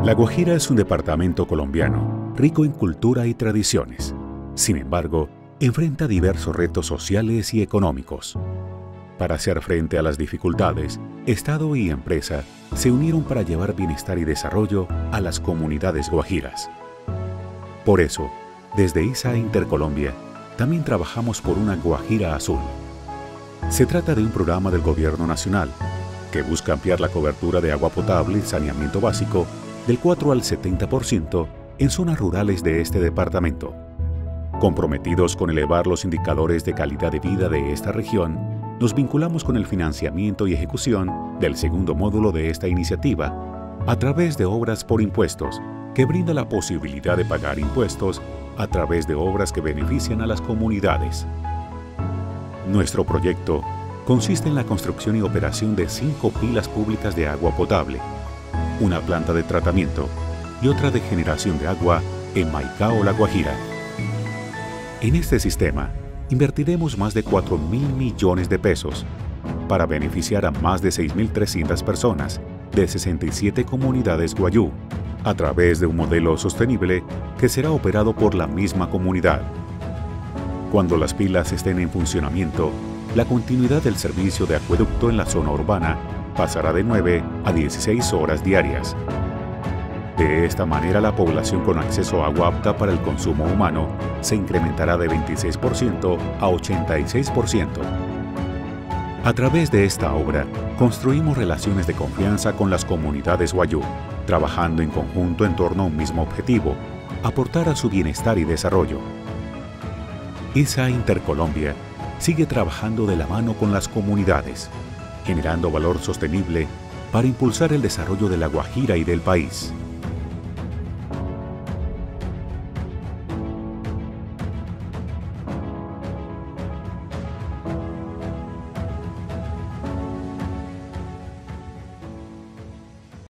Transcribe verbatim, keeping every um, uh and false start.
La Guajira es un departamento colombiano rico en cultura y tradiciones. Sin embargo, enfrenta diversos retos sociales y económicos. Para hacer frente a las dificultades, Estado y empresa se unieron para llevar bienestar y desarrollo a las comunidades guajiras. Por eso, desde I S A Intercolombia, también trabajamos por una Guajira Azul. Se trata de un programa del Gobierno Nacional que busca ampliar la cobertura de agua potable y saneamiento básico del cuatro al setenta por ciento en zonas rurales de este departamento. Comprometidos con elevar los indicadores de calidad de vida de esta región, nos vinculamos con el financiamiento y ejecución del segundo módulo de esta iniciativa a través de obras por impuestos, que brinda la posibilidad de pagar impuestos a través de obras que benefician a las comunidades. Nuestro proyecto consiste en la construcción y operación de cinco pilas públicas de agua potable, una planta de tratamiento y otra de generación de agua en Maicao, La Guajira. En este sistema, invertiremos más de cuatro mil millones de pesos para beneficiar a más de seis mil trescientas personas de sesenta y siete comunidades guayú, a través de un modelo sostenible que será operado por la misma comunidad. Cuando las pilas estén en funcionamiento, la continuidad del servicio de acueducto en la zona urbana pasará de nueve a dieciséis horas diarias. De esta manera, la población con acceso a agua apta para el consumo humano se incrementará de veintiséis por ciento a ochenta y seis por ciento. A través de esta obra, construimos relaciones de confianza con las comunidades guayú, trabajando en conjunto en torno a un mismo objetivo: aportar a su bienestar y desarrollo. I S A Intercolombia sigue trabajando de la mano con las comunidades, generando valor sostenible para impulsar el desarrollo de La Guajira y del país.